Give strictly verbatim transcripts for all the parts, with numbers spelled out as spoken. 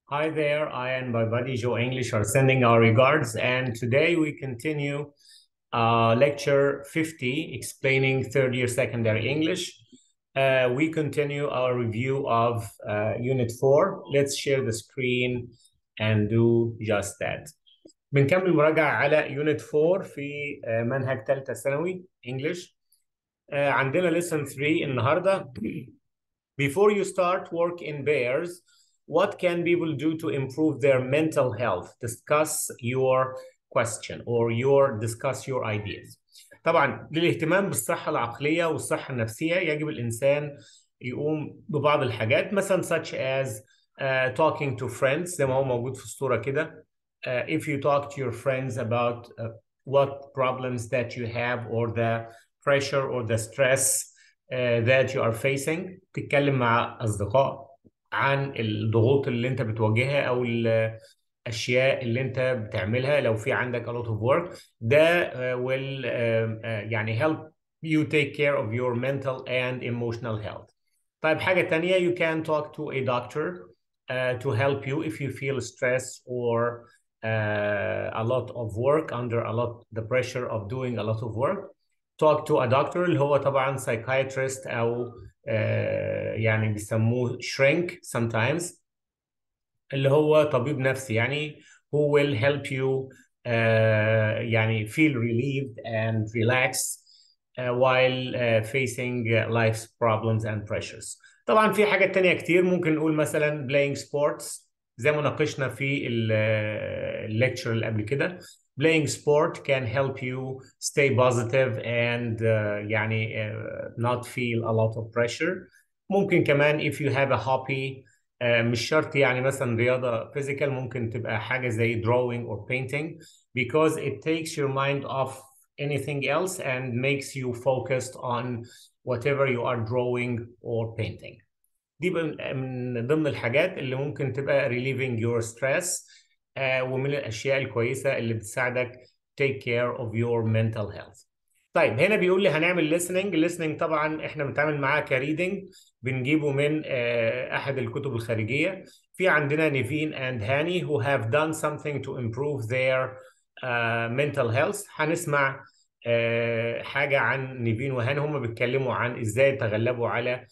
Hi there, I and my buddy Joe English are sending our regards, and today we continue uh, lecture fifty, explaining third year secondary English. Uh, we continue our review of uh, Unit four. Let's share the screen and do just that. بنكمل مراجعة على Unit four في uh, منهج ثالثة ثانوي English. Uh, عندنا lesson three النهاردة. Before you start work in pairs, what can people do to improve their mental health? Discuss your question or your discuss your ideas. طبعا للاهتمام بالصحة العقلية والصحة النفسية يجب الإنسان يقوم ببعض الحاجات مثلا such as uh, talking to friends زي ما هو موجود في الصورة كده. Uh, if you talk to your friends about uh, what problems that you have or the pressure or the stress uh, that you are facing، تتكلم مع أصدقاء عن الضغوط اللي انت بتواجهها او الاشياء اللي انت بتعملها لو في عندك a lot of work. ده uh, will uh, uh, يعني help you take care of your mental and emotional health. طيب حاجة تانية, you can talk to a doctor uh, to help you if you feel stress or uh, a lot of work under a lot the pressure of doing a lot of work. Talk to a doctor اللي هو طبعا psychiatrist أو uh, يعني بيسموه shrink sometimes اللي هو طبيب نفسي يعني who will help you uh, يعني feel relieved and relax uh, while uh, facing uh, life's problems and pressures. طبعا في حاجات تانية كتير, ممكن نقول مثلا playing sports زي ما ناقشنا في الليكتشر اللي قبل كده. Playing sport can help you stay positive and uh, يعني uh, not feel a lot of pressure. ممكن كمان if you have a hobby, uh, مش شرط يعني مثلا رياضة physical, ممكن تبقى حاجة زي drawing or painting because it takes your mind off anything else and makes you focused on whatever you are drawing or painting. دي من ضمن الحاجات اللي ممكن تبقى relieving your stress uh, ومن الأشياء الكويسة اللي بتساعدك take care of your mental health. طيب هنا بيقول لي هنعمل listening. listening طبعا احنا بنتعامل معاه كريدنج, بنجيبه من uh, أحد الكتب الخارجية. في عندنا نيفين and هاني who have done something to improve their uh, mental health. هنسمع uh, حاجة عن نيفين وهاني, هم بيتكلموا عن ازاي تغلبوا على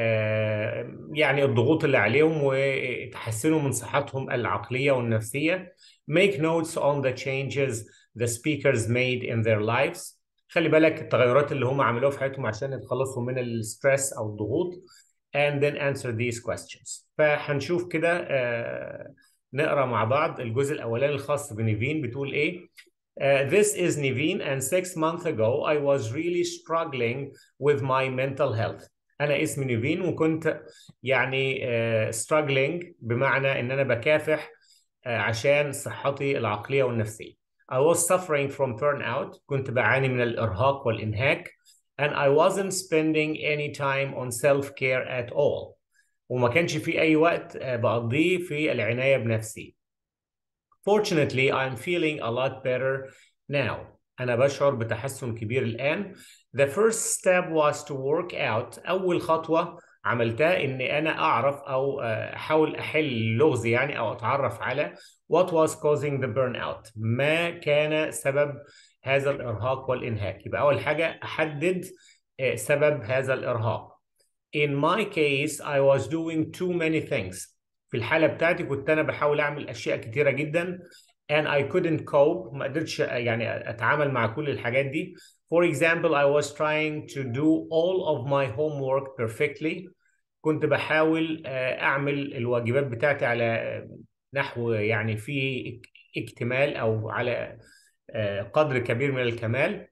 يعني الضغوط اللي عليهم وتحسنوا من صحتهم العقلية والنفسية. Make notes on the changes the speakers made in their lives. خلي بالك التغيرات اللي هم عملوها في حياتهم عشان يتخلصوا من الستريس أو الضغوط. And then answer these questions. فهنشوف كده آه نقرأ مع بعض الجزء الأولاني الخاص بنيفين. بتقول إيه؟ Uh, this is Niveen, and six months ago I was really struggling with my mental health. أنا اسمي نيفين وكنت يعني uh, struggling بمعنى إن أنا بكافح uh, عشان صحتي العقلية والنفسية. I was suffering from burnout. كنت بعاني من الإرهاق والإنهاك. And I wasn't spending any time on self-care at all. وما كانش في أي وقت uh, بقضيه في العناية بنفسي. Fortunately, I'm feeling a lot better now. أنا بشعر بتحسن كبير الآن. The first step was to work out. أول خطوة عملتها إني أنا أعرف أو أحاول أحل لغز يعني أو أتعرف على what was causing the burnout. ما كان سبب هذا الإرهاق والإنهاك. يبقى أول حاجة أحدد سبب هذا الإرهاق. In my case, I was doing too many things. في الحالة بتاعتي كنت أنا بحاول أعمل أشياء كتيرة جدا and I couldn't cope. ما قدرتش يعني أتعامل مع كل الحاجات دي. For example, I was trying to do all of my homework perfectly. كنت بحاول أعمل الواجبات بتاعتي على نحو يعني في اكتمال أو على قدر كبير من الكمال.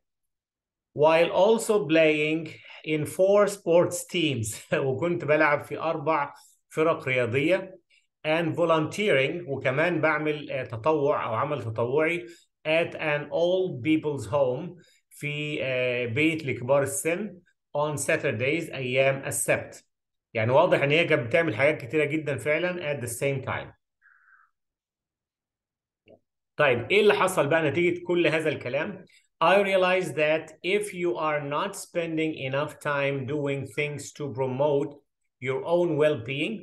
While also playing in four sports teams. وكنت بلعب في أربع فرق رياضية. and volunteering, وكمان بعمل تطوع أو عمل تطوعي at an old people's home في بيت لكبار السن on Saturdays أيام السبت. يعني واضح إن هي كانت بتعمل حاجات كتيرة جدا فعلا at the same time. طيب إيه اللي حصل بقى نتيجة كل هذا الكلام؟ I realized that if you are not spending enough time doing things to promote your own well-being,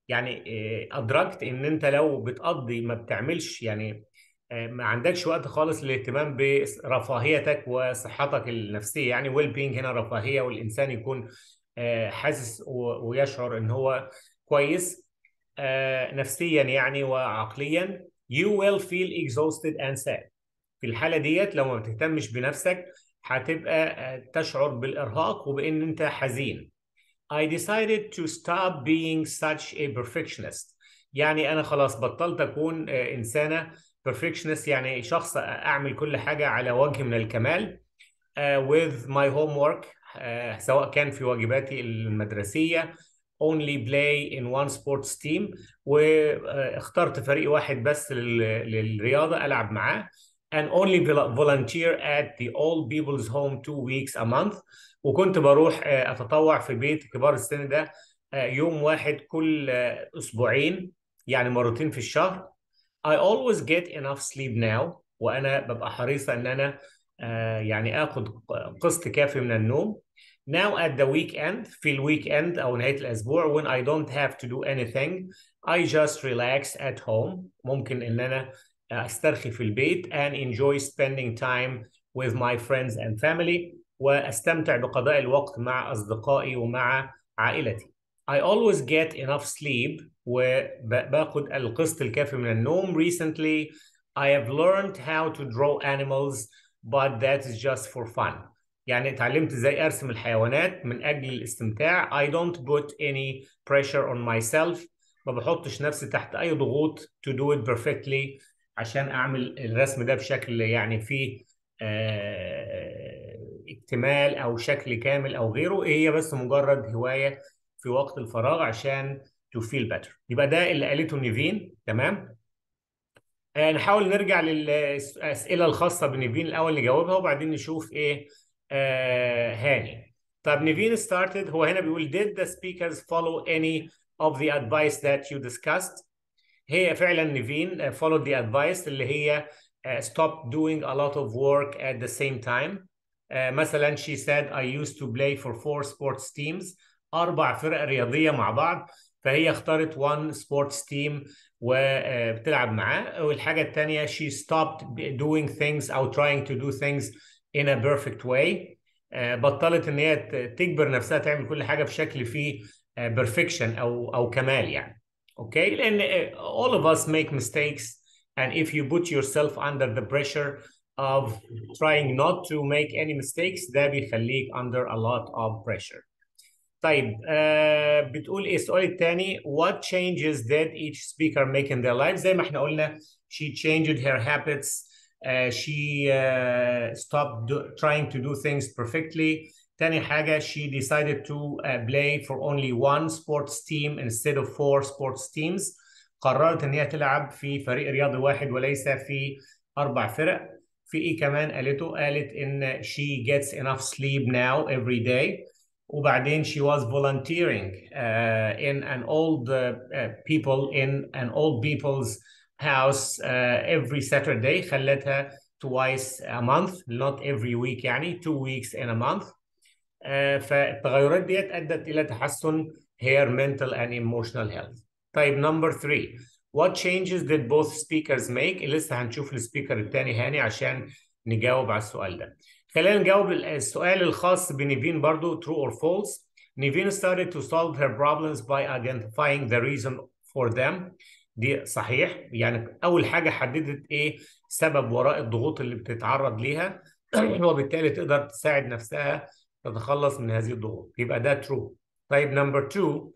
يعني أدركت إن أنت لو بتقضي ما بتعملش يعني ما عندكش وقت خالص للاهتمام برفاهيتك وصحتك النفسية. يعني ويل بينج هنا رفاهية، والإنسان يكون حاسس ويشعر إن هو كويس نفسيا يعني وعقليا. you will feel exhausted and sad. في الحالة ديت لو ما بتهتمش بنفسك هتبقى تشعر بالإرهاق وبإن أنت حزين. I decided to stop being such a perfectionist. يعني أنا خلاص بطلت أكون إنسانة perfectionist، يعني شخص أعمل كل حاجة على وجه من الكمال. uh, with my homework uh, سواء كان في واجباتي المدرسية. only play in one sports team، واخترت فريق واحد بس للرياضة ألعب معاه. and only volunteer at the old people's home two weeks a month. وكنت بروح أتطوع في بيت كبار السن ده يوم واحد كل أسبوعين، يعني مرتين في الشهر. I always get enough sleep now. وأنا ببقى حريصة إن أنا آه يعني آخد قسط كافي من النوم. Now at the weekend، في الويك end أو نهاية الأسبوع، when I don't have to do anything I just relax at home. ممكن إن أنا أسترخي في البيت and enjoy spending time with my friends and family، وأستمتع بقضاء الوقت مع أصدقائي ومع عائلتي. I always get enough sleep، وباخد القسط الكافي من النوم. Recently I have learned how to draw animals but that is just for fun. يعني اتعلمت ازاي ارسم الحيوانات من اجل الاستمتاع. I don't put any pressure on myself. ما بحطش نفسي تحت اي ضغوط to do it perfectly عشان اعمل الرسم ده بشكل يعني فيه اه اكتمال او شكل كامل او غيره. هي بس مجرد هواية في وقت الفراغ عشان to feel better. يبقى ده اللي قالته نيفين. تمام. آه نحاول نرجع للأسئلة الخاصة بنيفين الأول نجاوبها وبعدين نشوف إيه آه هاني. طب نيفين started، هو هنا بيقول did the speakers follow any of the advice that you discussed؟ هي فعلا نيفين followed the advice اللي هي uh, stop doing a lot of work at the same time. uh, مثلا she said I used to play for four sports teams، أربع فرق رياضية مع بعض، فهي اختارت one sports team وبتلعب معاه. والحاجة الثانية she stopped doing things أو trying to do things in a perfect way. uh, بطلت إن هي تجبر نفسها تعمل كل حاجة بشكل فيه uh, perfection أو أو كمال يعني. Okay, and uh, all of us make mistakes, and if you put yourself under the pressure of trying not to make any mistakes ده بيخليك under a lot of pressure. طيب uh, بتقول ايه السؤال الثاني؟ What changes did each speaker make in their lives؟ زي ما احنا قلنا she changed her habits. Uh, she uh, stopped do, trying to do things perfectly. تاني حاجة she decided to uh, play for only one sports team instead of four sports teams. قررت ان هي تلعب في فريق رياضي واحد وليس في أربع فرق. في ايه كمان قالته؟ قالت ان she gets enough sleep now every day. وبعدين she was volunteering uh, in an old uh, uh, people in an old people's house uh, every Saturday. خلتها twice a month not every week يعني two weeks in a month. uh, فالتغيرات ديت أدت إلى تحسن her mental and emotional health. طيب number three، what changes did both speakers make؟ لسه هنشوف السبيكر الثاني هاني عشان نجاوب على السؤال ده. خلينا نجاوب السؤال الخاص بنيفين برضو true or false. نيفين started to solve her problems by identifying the reason for them. دي صحيح، يعني أول حاجة حددت إيه سبب وراء الضغوط اللي بتتعرض ليها وبالتالي تقدر تساعد نفسها تتخلص من هذه الضغوط. يبقى ده true. طيب number two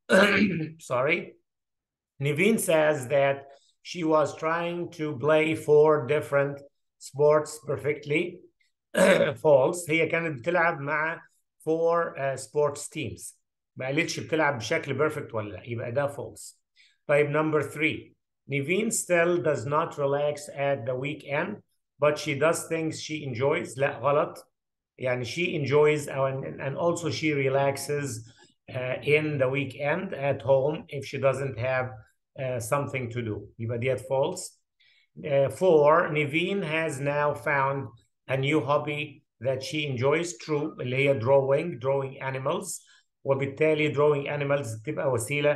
sorry. Niveen says that she was trying to play four different sports perfectly. false. هي كانت بتلعب مع four uh, sports teams. ما قالتش بتلعب بشكل perfect ولا لا، يبقى ده false. طيب number three. Niveen still does not relax at the weekend but she does things she enjoys. لا غلط. يعني she enjoys and, and also she relaxes uh, in the weekend at home if she doesn't have uh, something to do. يبقى ديت false. Uh, four, Niveen has now found a new hobby that she enjoys. True. اللي هي drawing drawing animals. وبالتالي drawing animals تبقى وسيلة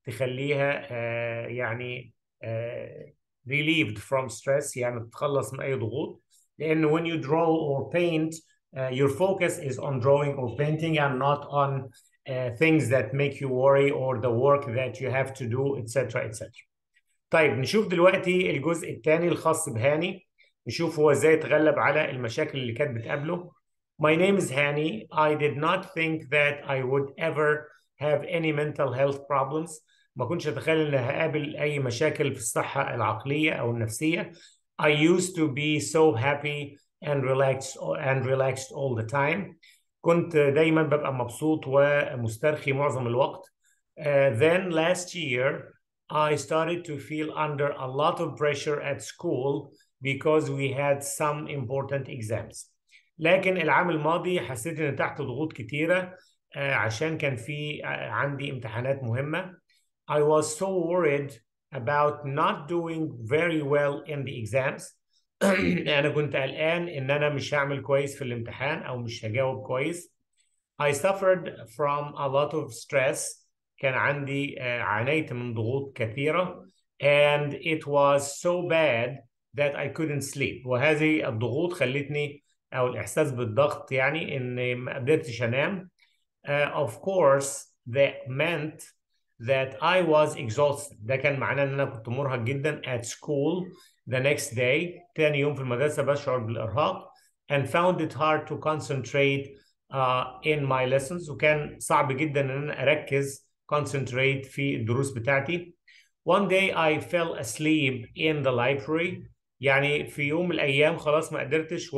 تخليها آه يعني آه relieved from stress، يعني تتخلص من أي ضغوط. لأن when you draw or paint uh, your focus is on drawing or painting and not on uh, things that make you worry or the work that you have to do et cetera et cetera. طيب نشوف دلوقتي الجزء الثاني الخاص بهاني، نشوف هو ازاي يتغلب على المشاكل اللي كانت بتقابله. My name is Hani. I did not think that I would ever have any mental health problems. ما كنتش اتخيل ان هقابل اي مشاكل في الصحة العقلية او النفسية. I used to be so happy and relaxed and relaxed all the time. كنت دايما ببقى مبسوط ومسترخي معظم الوقت. Uh, then last year I started to feel under a lot of pressure at school because we had some important exams. لكن العام الماضي حسيت ان تحت ضغوط كتيرة آه، عشان كان في آه، عندي امتحانات مهمة. I was so worried about not doing very well in the exams. أنا كنت قلقان إن أنا مش هعمل كويس في الامتحان أو مش هجاوب كويس. I suffered from a lot of stress. كان عندي آه، عانيت من ضغوط كثيرة. And it was so bad that I couldn't sleep. وهذه الضغوط خلتني، أو الإحساس بالضغط يعني، إن ما قدرتش أنام. Uh, of course that meant that I was exhausted. ده كان معناه ان انا كنت مرهق جدا at school the next day. تاني يوم في المدرسة بشعر بالإرهاق and found it hard to concentrate uh, in my lessons. وكان صعب جدا ان انا اركز concentrate في الدروس بتاعتي. One day I fell asleep in the library. يعني في يوم من الأيام خلاص ما قدرتش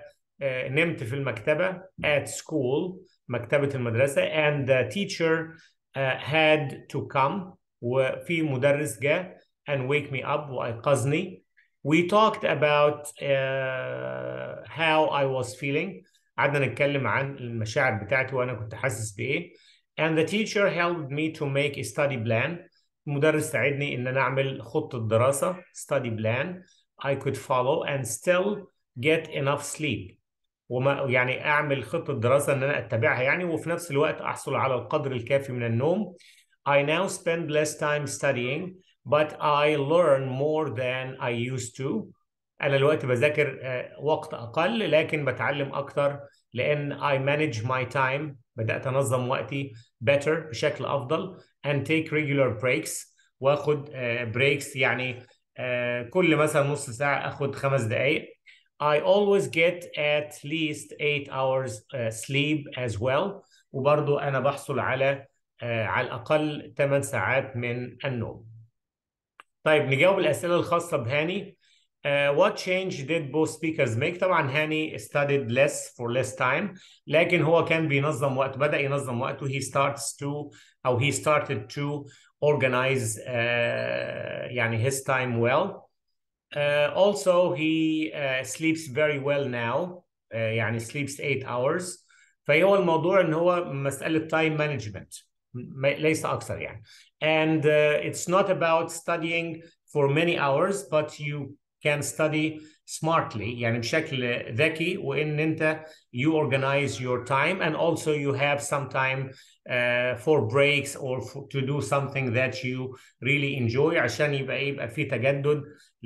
ونمت في المكتبة at school، مكتبة المدرسة. And the teacher uh, had to come. وفي مدرس جاء and wake me up وأيقظني. We talked about uh, how I was feeling. قعدنا نتكلم عن المشاعر بتاعتي وأنا كنت حاسس بإيه. And the teacher helped me to make a study plan. المدرس ساعدني إن أنا أعمل خطة دراسة study plan I could follow and still get enough sleep. وما يعني أعمل خطة دراسة إن أنا أتبعها يعني، وفي نفس الوقت أحصل على القدر الكافي من النوم. I now spend less time studying but I learn more than I used to. أنا الوقت بذاكر وقت أقل لكن بتعلم أكتر، لأن I manage my time. بدأت أنظم وقتي better بشكل أفضل and take regular breaks. وأخد breaks يعني كل مثلا نص ساعة أخد خمس دقايق. I always get at least eight hours uh, sleep as well. وبرضو أنا بحصل على uh, على الأقل ثمان ساعات من النوم. طيب نجاوب الأسئلة الخاصة بهاني. Uh, what change did both speakers make؟ طبعا هاني studied less for less time، لكن هو كان بينظم وقت، بدأ ينظم وقته. He starts to أو he started to organize uh, يعني his time well. Uh, also he uh, sleeps very well now. uh, يعني sleeps eight hours. فهو الموضوع ان هو مسألة time management ليس أكثر يعني. And uh, it's not about studying for many hours but you can study smartly يعني بشكل ذكي، وإن أنت you organize your time and also you have some time uh, for breaks or for, to do something that you really enjoy عشان يبقى يبقى في تجدد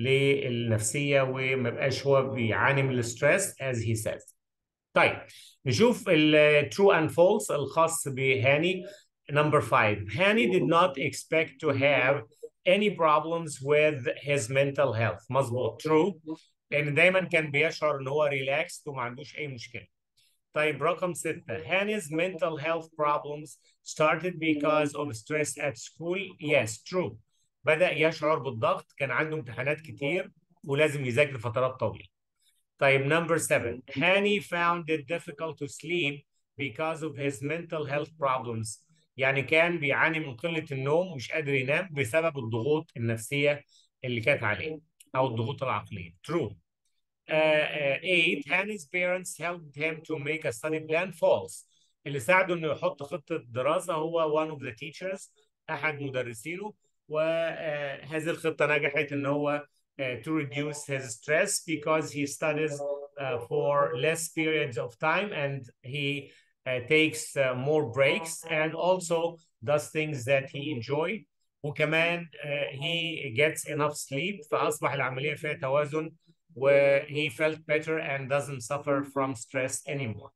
للنفسية وما يبقاش هو بيعاني من الستريس as he says. طيب نشوف ال true and false الخاص بهاني. Number five, Hani did not expect to have any problems with his mental health. مظبوط true، لأن دايما كان بيشعر إن هو relaxed وما عندوش أي مشكلة. طيب رقم ستة, Hani's mental health problems started because of stress at school. Yes true، بدأ يشعر بالضغط، كان عنده امتحانات كتير ولازم يذاكر فترات طويلة. طيب number seven, Hani found it difficult to sleep because of his mental health problems. يعني كان بيعاني من قلة النوم ومش قادر ينام بسبب الضغوط النفسية اللي كانت عليه أو الضغوط العقلية. True. Uh, uh, eight, Hani's parents helped him to make a study plan. False. اللي ساعده إنه يحط خطة دراسة هو one of the teachers، أحد مدرسينه، وهذه الخطة نجحت إن هو uh, to reduce his stress because he studies uh, for less periods of time and he uh, takes uh, more breaks and also does things that he enjoys. وكمان uh, he gets enough sleep، فأصبح العملية فيها توازن و he felt better and doesn't suffer from stress anymore.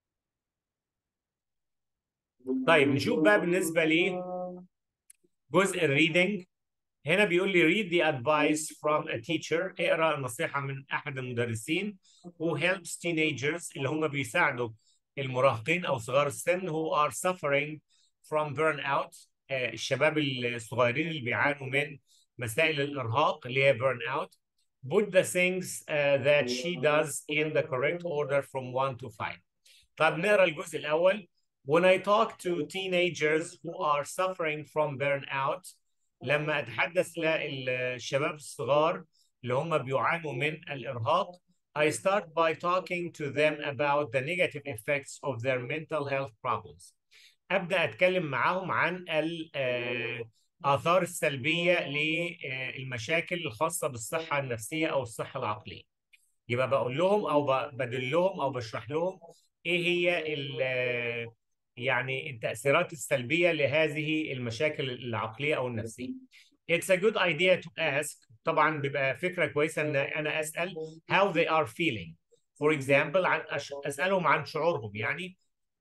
طيب نشوف بقى بالنسبة لي جزء الريدنج. هنا بيقول لي read the advice from a teacher، اقرأ النصيحة من أحد المدرسين who helps teenagers اللي هم بيساعدوا المراهقين أو صغار السن who are suffering from burnout، آه الشباب الصغيرين اللي بيعانوا من مسائل الإرهاق اللي هي burnout. Put the things uh, that she does in the correct order from one to five. طب نقرأ الجزء الأول. When I talk to teenagers who are suffering from burnout، لما أتحدث للشباب الصغار اللي هم بيعانوا من الإرهاق، I start by talking to them about the negative effects of their mental health problems. أبدأ أتكلم معاهم عن الآثار السلبية للمشاكل الخاصة بالصحة النفسية أو الصحة العقلية. يبقى بقول لهم أو بدلهم أو بشرح لهم إيه هي يعني التأثيرات السلبية لهذه المشاكل العقلية أو النفسية. It's a good idea to ask، طبعا بيبقى فكرة كويسة إن أنا أسأل how they are feeling. For example عن أسألهم عن شعورهم يعني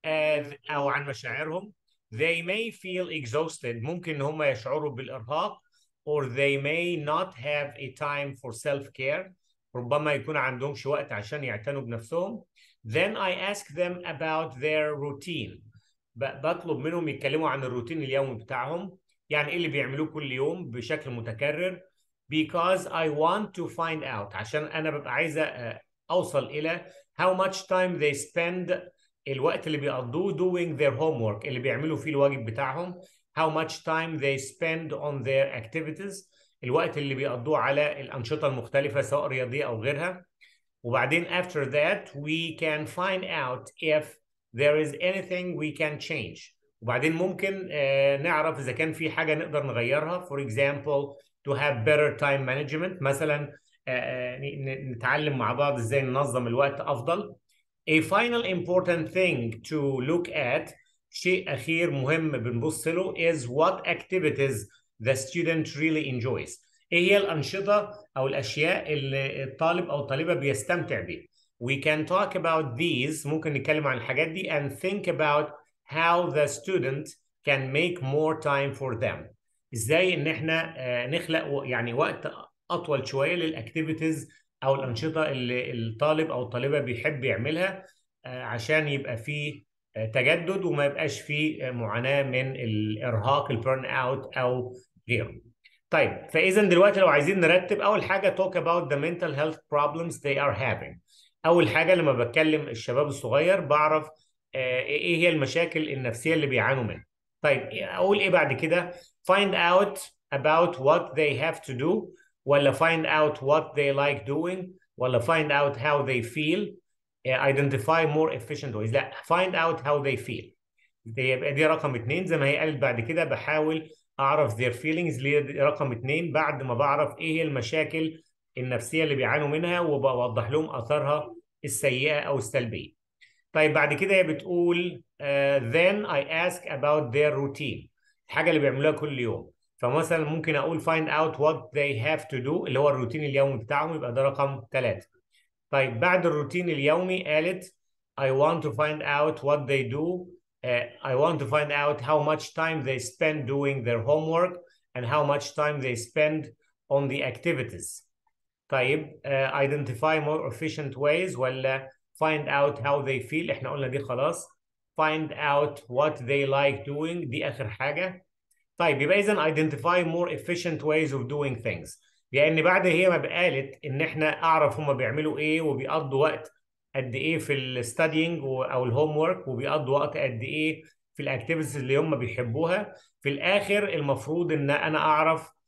أو عن مشاعرهم. They may feel exhausted، ممكن إن هم يشعروا بالإرهاق. Or they may not have a time for self-care، ربما يكون عندهمش وقت عشان يعتنوا بنفسهم. Then I ask them about their routine، بطلب منهم يتكلموا عن الروتين اليومي بتاعهم، يعني ايه اللي بيعملوه كل يوم بشكل متكرر. because I want to find out، عشان انا ببقى عايزه اوصل الى how much time they spend، الوقت اللي بيقضوه doing their homework، اللي بيعملوا فيه الواجب بتاعهم. how much time they spend on their activities، الوقت اللي بيقضوه على الانشطه المختلفه سواء رياضيه او غيرها. وبعدين after that we can find out if there is anything we can change، وبعدين ممكن آه نعرف إذا كان في حاجة نقدر نغيرها. for example to have better time management، مثلا آه نتعلم مع بعض إزاي ننظم الوقت أفضل. a final important thing to look at، شيء أخير مهم بنبص له is what activities the student really enjoys، ايه هي الأنشطة أو الأشياء اللي الطالب أو الطالبة بيستمتع بيها. We can talk about these، ممكن نتكلم عن الحاجات دي and think about how the student can make more time for them، ازاي ان احنا نخلق يعني وقت أطول شوية للأكتيفيتيز أو الأنشطة اللي الطالب أو الطالبة بيحب يعملها عشان يبقى فيه تجدد وما يبقاش فيه معاناة من الإرهاق البيرن أوت أو غيره. طيب فإذا دلوقتي لو عايزين نرتب، أول حاجة talk about the mental health problems they are having. أول حاجة لما بتكلم الشباب الصغير بعرف آه إيه هي المشاكل النفسية اللي بيعانوا منها. طيب أقول إيه بعد كده؟ find out about what they have to do، ولا find out what they like doing، ولا find out how they feel. uh, identify more efficient ways، لا find out how they feel. دي يبقى دي رقم اتنين. زي ما هي قالت بعد كده بحاول اعرف their feelings، اللي هي رقم اتنين بعد ما بعرف ايه هي المشاكل النفسيه اللي بيعانوا منها وبوضح لهم اثارها السيئه او السلبيه. طيب بعد كده هي بتقول uh, then I ask about their routine، الحاجه اللي بيعملوها كل يوم. فمثلا ممكن اقول find out what they have to do، اللي هو الروتين اليومي بتاعهم، يبقى ده رقم ثلاثة. طيب بعد الروتين اليومي قالت I want to find out what they do. Uh, I want to find out how much time they spend doing their homework and how much time they spend on the activities. طيب uh, identify more efficient ways ولا find out how they feel، احنا قلنا دي خلاص. find out what they like doing دي آخر حاجة. طيب يبقى إذا identify more efficient ways of doing things، لأن بعد هي ما قالت إن احنا أعرف هم بيعملوا إيه وبيقضوا وقت قد ايه في الستادينج او الهوم ورك وبيقضوا وقت قد ايه في الاكتيفيتيز اللي هم بيحبوها. في الاخر المفروض ان انا اعرف uh,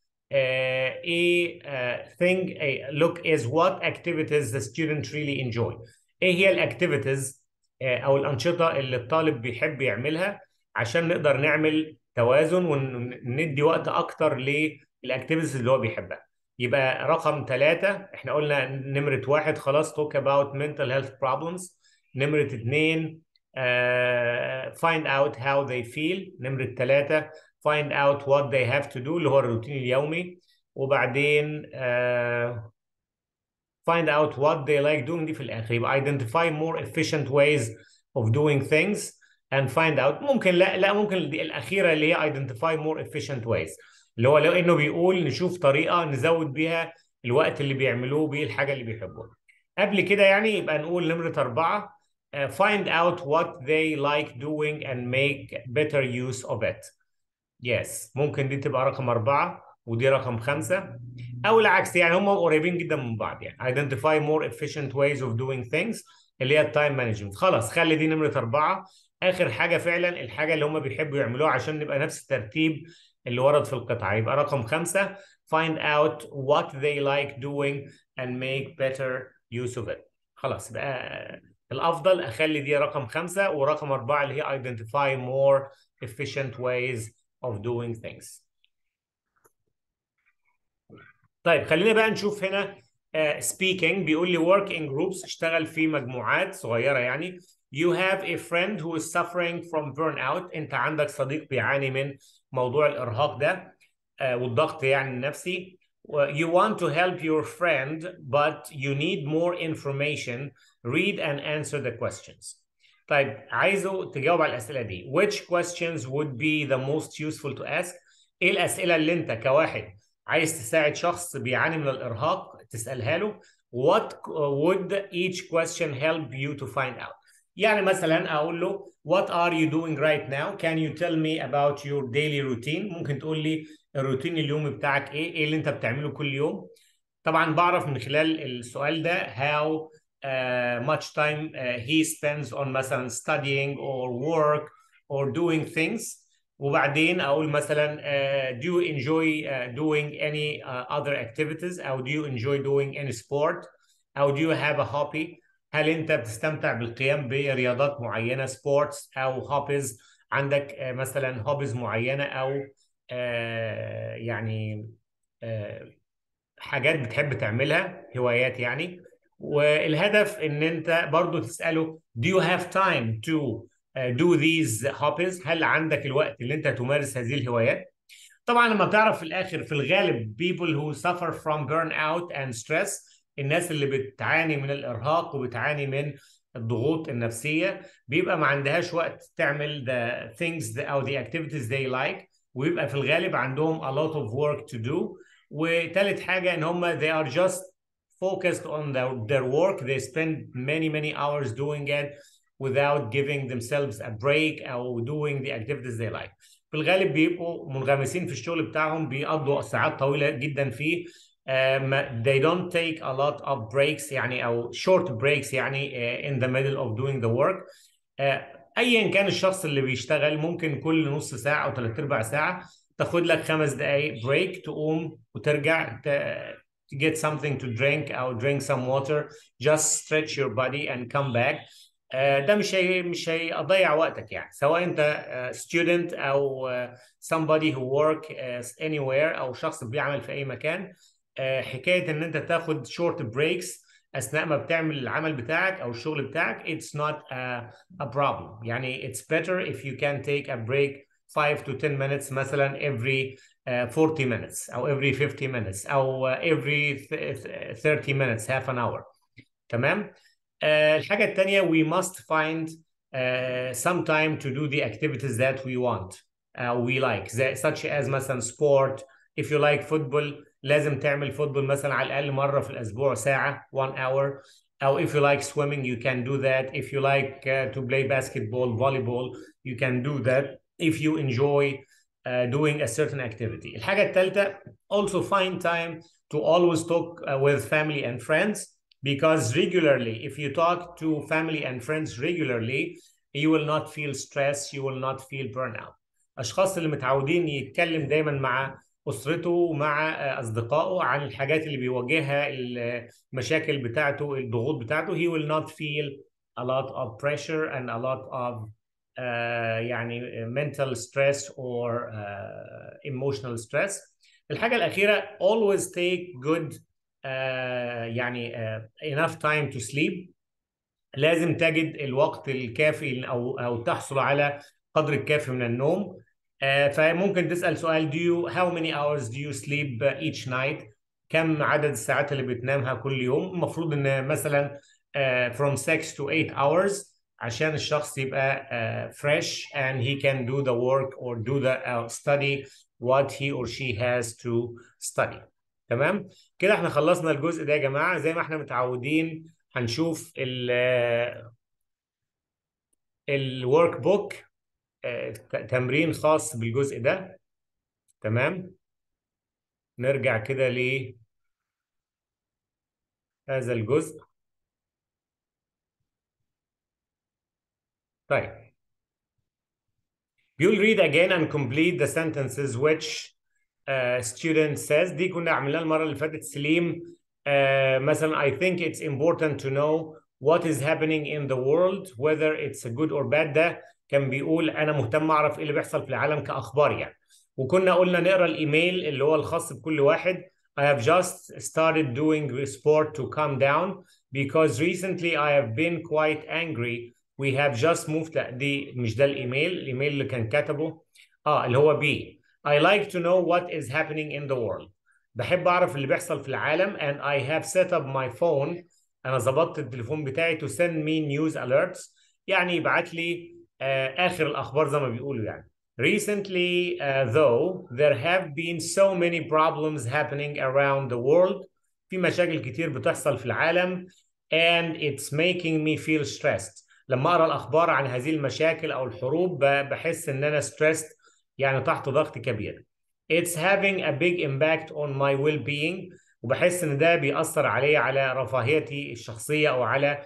ايه uh, thing uh, look is what activities the student really enjoy، ايه هي الاكتيفيتيز uh, او الانشطه اللي الطالب بيحب يعملها عشان نقدر نعمل توازن وندي وقت اكتر للاكتيفيتيز اللي هو بيحبها. يبقى رقم ثلاثة احنا قلنا نمرة واحد خلاص talk about mental health problems. نمرة اثنين uh, find out how they feel. نمرة ثلاثة find out what they have to do اللي هو الروتين اليومي، وبعدين uh, find out what they like doing دي في الآخر. يبقى identify more efficient ways of doing things and find out. ممكن لا لا ممكن دي الأخيرة اللي هي identify more efficient ways، اللي هو لو إنه بيقول نشوف طريقة نزود بيها الوقت اللي بيعملوه بيه الحاجة اللي بيحبوها. قبل كده يعني يبقى نقول نمرة أربعة uh, find out what they like doing and make better use of it. Yes، ممكن دي تبقى رقم أربعة ودي رقم خمسة، أو العكس، يعني هم قريبين جدا من بعض. يعني identify more efficient ways of doing things اللي هي التايم مانجمنت. خلاص خلي دي نمرة أربعة. آخر حاجة فعلا الحاجة اللي هم بيحبوا يعملوها عشان نبقى نفس الترتيب اللي ورد في القطعة. يبقى رقم خمسة find out what they like doing and make better use of it. خلاص بقى الأفضل أخلي دي رقم خمسة، ورقم أربعة اللي هي identify more efficient ways of doing things. طيب خلينا بقى نشوف هنا uh, speaking. بيقول لي work in groups، اشتغل في مجموعات صغيرة يعني. You have a friend who is suffering from burnout. انت عندك صديق بيعاني من موضوع الإرهاق ده uh, والضغط يعني النفسي. You want to help your friend but you need more information. Read and answer the questions. طيب عايزه تجاوب على الأسئلة دي. Which questions would be the most useful to ask؟ ايه الأسئلة اللي انت كواحد عايز تساعد شخص بيعاني من الإرهاق تسألها له؟ What would each question help you to find out؟ يعني مثلا أقول له What are you doing right now? Can you tell me about your daily routine؟ ممكن تقول لي الروتين اليومي بتاعك إيه؟ إيه اللي أنت بتعمله كل يوم؟ طبعا بعرف من خلال السؤال ده how uh, much time uh, he spends on مثلا studying or work or doing things. وبعدين أقول مثلا uh, do you enjoy uh, doing any uh, other activities أو do you enjoy doing any sport أو do you have a hobby؟ هل أنت بتستمتع بالقيام برياضات معينة sports أو hobbies؟ عندك uh, مثلا hobbies معينة أو uh, يعني uh, حاجات بتحب تعملها، هوايات يعني. والهدف ان انت برضو تسأله do you have time to uh, do these hobbies؟ هل عندك الوقت اللي انت تمارس هذه الهوايات؟ طبعا لما بتعرف في الاخر في الغالب people who suffer from burnout and stress، الناس اللي بتعاني من الارهاق وبتعاني من الضغوط النفسية، بيبقى ما عندهاش وقت تعمل the things او the activities they like، ويبقى في الغالب عندهم a lot of work to do. وثالث حاجة ان هم they are just focused on their, their work. They spend many many hours doing it without giving themselves a break أو doing the activities they like. في الغالب بيبقوا منغمسين في الشغل بتاعهم، بيقضوا ساعات طويلة جدا فيه. um, they don't take a lot of breaks يعني أو short breaks يعني uh, in the middle of doing the work. uh, أيا كان الشخص اللي بيشتغل ممكن كل نص ساعة أو ثلاث أرباع ساعة تاخد لك خمس دقايق بريك، تقوم وترجع to get something to drink أو drink some water, just stretch your body and come back. uh, ده مش هي مش هيضيع وقتك يعني، سواء انت uh, student او uh, somebody who work uh, anywhere او شخص بيعمل في اي مكان. uh, حكاية ان انت تاخد short breaks اثناء ما بتعمل العمل بتاعك او الشغل بتاعك it's not a, a problem. يعني it's better if you can take a break five to ten minutes مثلا every uh, forty minutes أو every fifty minutes أو uh, every thirty minutes half an hour. تمام. uh, الحاجة الثانية we must find uh, some time to do the activities that we want uh, we like such as مثلا sport. if you like football لازم تعمل فوتبول مثلا على الأقل مرة في الأسبوع ساعة one hour. أو if you like swimming you can do that. if you like uh, to play basketball volleyball you can do that if you enjoy uh, doing a certain activity. الحاجة الثالثة also find time to always talk uh, with family and friends, because regularly if you talk to family and friends regularly you will not feel stress, you will not feel burnout. الأشخاص اللي متعودين يتكلم دايما مع أسرته ومع أصدقائه عن الحاجات اللي بيواجهها، المشاكل بتاعته، الضغوط بتاعته، he will not feel a lot of pressure and a lot of uh, يعني mental stress or uh, emotional stress. الحاجة الأخيرة always take good uh, يعني uh, enough time to sleep. لازم تجد الوقت الكافي أو أو تحصل على قدر الكافي من النوم. آه فممكن تسأل سؤال do you how many hours do you sleep each night؟ كم عدد الساعات اللي بتنامها كل يوم؟ المفروض ان مثلا uh, from six to eight hours عشان الشخص يبقى uh, fresh and he can do the work or do the uh, study what he or she has to study. تمام؟ كده احنا خلصنا الجزء ده يا جماعة. زي ما احنا متعودين هنشوف ال الورك بوك تمرين خاص بالجزء ده. تمام؟ نرجع كده لهذا الجزء. طيب. You'll read again and complete the sentences which uh, student says. دي كنا عملناها المرة اللي فاتت. سليم uh, مثلا I think it's important to know what is happening in the world whether it's good or bad. ده كان بيقول أنا مهتم أعرف إيه اللي بيحصل في العالم كأخبار يعني. وكنا قلنا نقرأ الإيميل اللي هو الخاص بكل واحد. I have just started doing sport to calm down because recently I have been quite angry. We have just moved. لا دي مش ده الإيميل. الإيميل اللي كان كتبه آه اللي هو بي. I like to know what is happening in the world. بحب أعرف اللي بيحصل في العالم and I have set up my phone. أنا ظبطت التليفون بتاعي to send me news alerts. يعني يبعت لي آه آخر الأخبار زي ما بيقولوا يعني. Recently, uh, though, there have been so many problems happening around the world. في مشاكل كتير بتحصل في العالم and it's making me feel stressed. لما أقرأ الأخبار عن هذه المشاكل أو الحروب بحس إن أنا stressed يعني تحت ضغط كبير. It's having a big impact on my well-being. وبحس إن ده بيأثر علي على رفاهيتي الشخصية أو على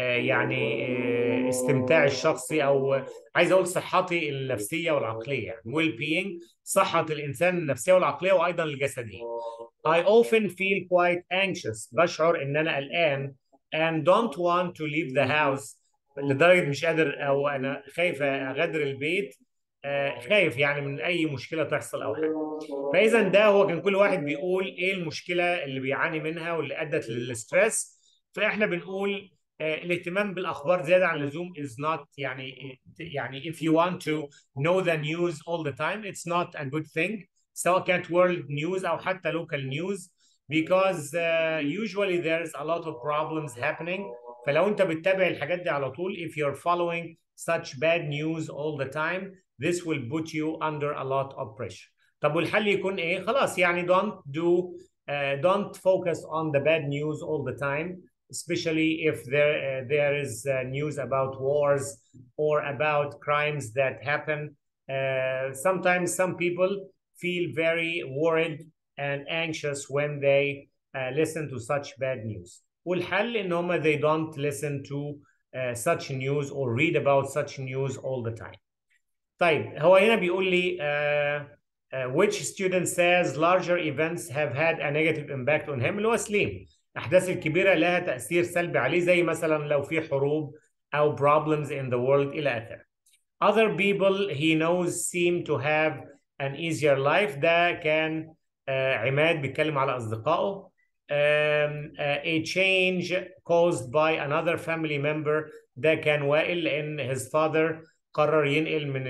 يعني استمتاعي الشخصي او عايز اقول صحتي النفسيه والعقليه يعني well being صحه الانسان النفسيه والعقليه وايضا الجسديه. I often feel quite anxious. بشعر ان انا قلقان and don't want to leave the house لدرجه مش قادر او انا خايف اغادر البيت. خايف يعني من اي مشكله تحصل او حاجه. فاذا ده هو كان كل واحد بيقول ايه المشكله اللي بيعاني منها واللي ادت للستريس. فاحنا بنقول الاهتمام بالاخبار زياده عن اللزوم is not يعني يعني if you want to know the news all the time it's not a good thing سواء كانت world news او حتى local news because uh, usually there's a lot of problems happening. فلو انت بتتابع الحاجات دي على طول if you're following such bad news all the time this will put you under a lot of pressure. طب والحل يكون ايه؟ خلاص يعني don't do uh, don't focus on the bad news all the time, especially if there uh, there is uh, news about wars or about crimes that happen. Uh, sometimes some people feel very worried and anxious when they uh, listen to such bad news. والحل ان هم they don't listen to uh, such news or read about such news all the time. طيب هو هنا بيقول لي uh, uh, which student says larger events have had a negative impact on him. اللي هو سليم. الأحداث الكبيرة لها تأثير سلبي عليه زي مثلا لو في حروب أو problems in the world إلى آخره. Other people he knows seem to have an easier life. ده كان uh, عماد بيتكلم على أصدقائه. Um, uh, a change caused by another family member. ده كان وائل لأن his father قرر ينقل من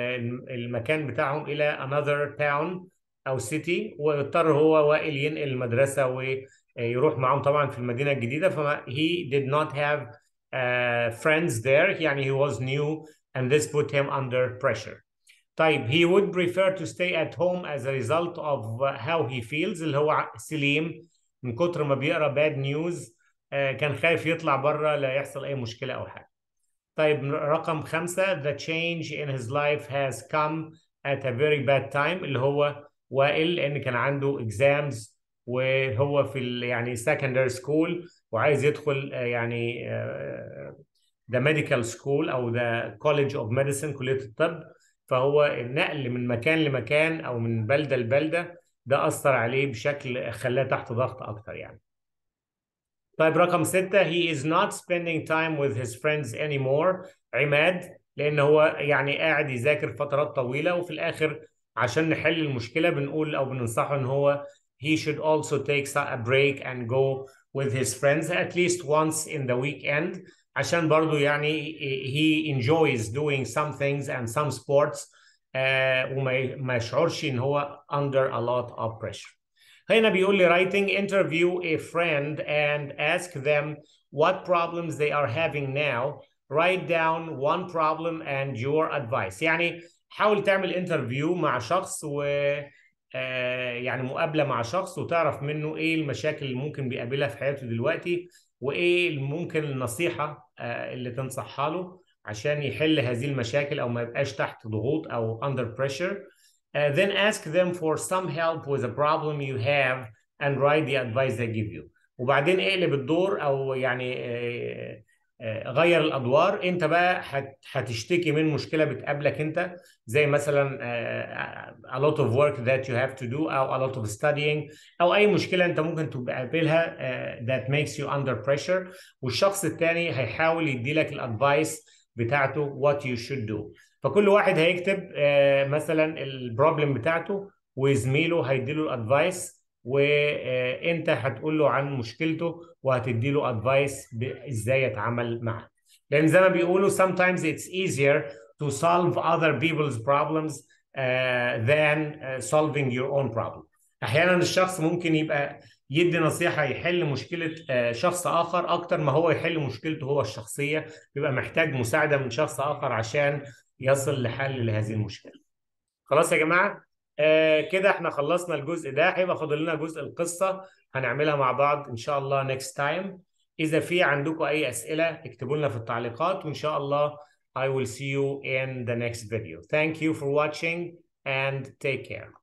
المكان بتاعهم إلى another town أو city واضطر هو وائل ينقل المدرسة ويروح معهم طبعا في المدينة الجديدة. فما he did not have uh, friends there يعني he was new and this put him under pressure. طيب he would prefer to stay at home as a result of how he feels. اللي هو سليم من كتر ما بيقرأ bad news uh, كان خايف يطلع بره لا يحصل أي مشكلة أو حاجة. طيب رقم خمسة the change in his life has come at a very bad time. اللي هو وائل لأن كان عنده exams وهو في ال يعني secondary school وعايز يدخل يعني the medical school أو the college of medicine كلية الطب. فهو النقل من مكان لمكان أو من بلدة لبلدة ده أثر عليه بشكل خلاه تحت ضغط أكتر يعني. طيب رقم ستة he is not spending time with his friends anymore. عماد لأن هو يعني قاعد يذاكر فترات طويلة وفي الآخر عشان نحل المشكلة بنقول أو بننصحه إن هو he should also take a break and go with his friends at least once in the weekend عشان برضو يعني he enjoys doing some things and some sports uh, وما ما يشعرش ان هو under a lot of pressure. هنا بيقول لي writing interview a friend and ask them what problems they are having now. Write down one problem and your advice. يعني حاول تعمل انترفيو مع شخص و آه يعني مقابلة مع شخص وتعرف منه ايه المشاكل اللي ممكن بيقابلها في حياته دلوقتي، وايه ممكن النصيحة آه اللي تنصحها له عشان يحل هذه المشاكل او ما يبقاش تحت ضغوط او under pressure. Uh, then ask them for some help with a problem you have and write the advice they give you. وبعدين اقلب الدور او يعني آه آه غير الادوار. انت بقى هتشتكي من مشكله بتقابلك انت، زي مثلا آه a lot of work that you have to do او a lot of studying او اي مشكله انت ممكن تقابلها آه that makes you under pressure. والشخص الثاني هيحاول يدي لك الادفايس بتاعته what you should do. فكل واحد هيكتب آه مثلا البروبلم بتاعته وزميله هيديله الادفايس، وانت هتقول له عن مشكلته وهتدي له ادفايس ازاي يتعامل معها. لان زي ما بيقولوا sometimes it's easier to solve other people's problems uh, than uh, solving your own problem. احيانا الشخص ممكن يبقى يدي نصيحة يحل مشكلة شخص آخر أكتر ما هو يحل مشكلته هو الشخصية، بيبقى محتاج مساعدة من شخص آخر عشان يصل لحل لهذه المشكلة. خلاص يا جماعة، آه كده احنا خلصنا الجزء ده. هيبقى فاضل لنا جزء القصة هنعملها مع بعض إن شاء الله next time. إذا في عندكم أي أسئلة اكتبوا لنا في التعليقات، وإن شاء الله I will see you in the next video. Thank you for watching and take care.